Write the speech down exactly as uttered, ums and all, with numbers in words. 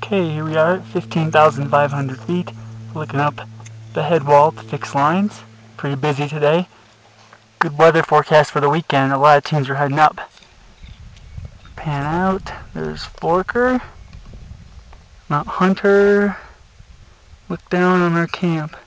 Okay, here we are at fifteen thousand five hundred feet, looking up the head wall to fix lines. Pretty busy today. Good weather forecast for the weekend. A lot of teams are heading up. Pan out. There's Forker. Mount Hunter. Look down on our camp.